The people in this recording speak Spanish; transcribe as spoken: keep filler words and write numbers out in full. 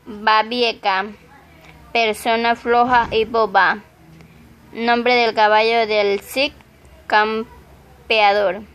Babieca, persona floja y boba. Nombre del caballo del Cid Campeador.